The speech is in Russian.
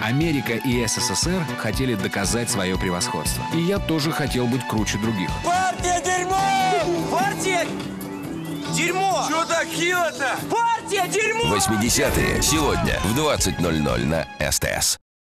Америка и СССР хотели доказать свое превосходство. И я тоже хотел быть круче других. Партия дерьмо! Партия дерьмо! Чё так хило-то? Партия дерьмо! 80-е сегодня в 20:00 на СТС.